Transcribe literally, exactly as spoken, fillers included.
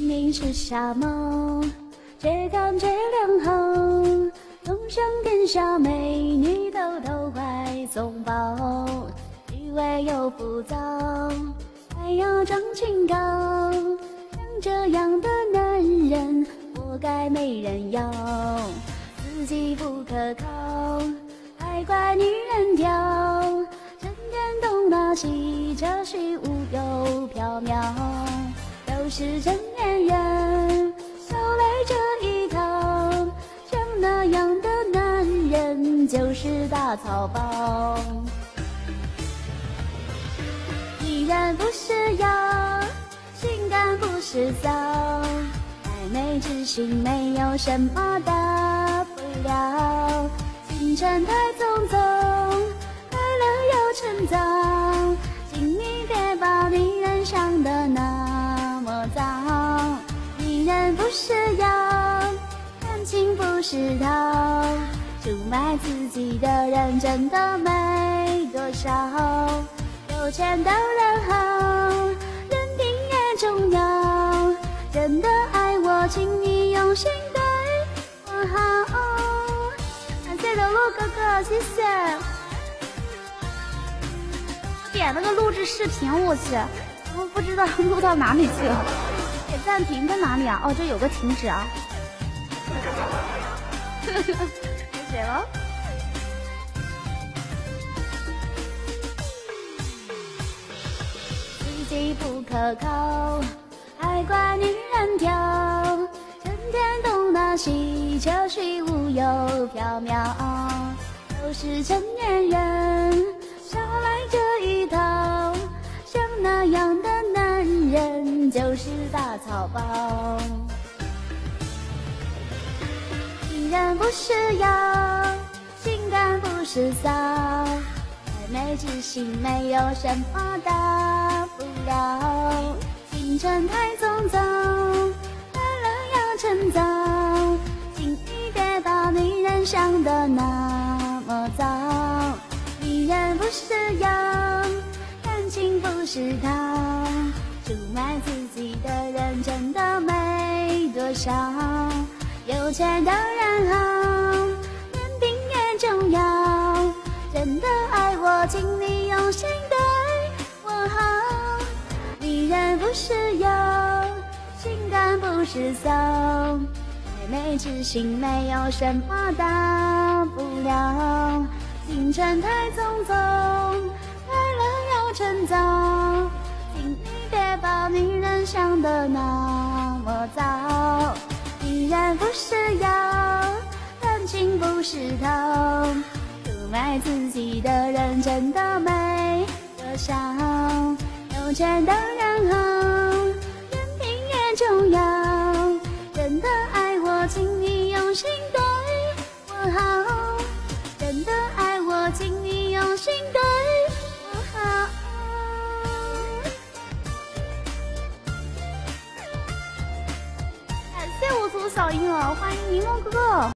明是夏梦，却看月亮后，东上天下美女偷偷怀送抱，虚伪又浮躁，还要装清高，像这样的男人活该没人要，自己不可靠，还怪女人挑，成天东拉西扯，虚无又缥缈，都是成年人少来这一套，像那样的男人就是大草包。女人不是妖，性感不是骚，暧昧之心没有什么大不了，青春太匆匆，快乐又趁早，请你别把女人想得那么糟。女人不是妖，感情不是套，出卖自己的人真的没多少，有钱的人好，人品也重要，真的爱我请你用心对我好。感谢刘露哥哥，谢谢。我点了个录制视频，我去，我不知道录到哪里去了。点暂停在哪里啊？哦，这有个停止啊。给谁了？自己不可靠，还怪女人挑，成天东拉西扯，虚无又缥缈，都是成年人少来这一套，像那样的男人就是大草包。女人不是妖，性感不是骚，暧昧之心没有什么大不了，青春太匆匆，快乐要趁早，请你别把女人想得那么糟。女人不是妖，感情不是套，出卖自己的人真的没多少，有钱的人好，人品也重要，真的爱我请你用心对我好。女人不是妖，性感不是骚，暧昧之心没有什么大不了，青春太匆匆，快乐要趁早，请你别把女人想得那么糟。女人不是妖，感情不是套，出卖自己的人真的没多少，有钱的人好，人品也重要，真的爱我请你用心对我好，真的爱我请你用心对我好。感谢我组小婴儿，欢迎柠檬哥哥。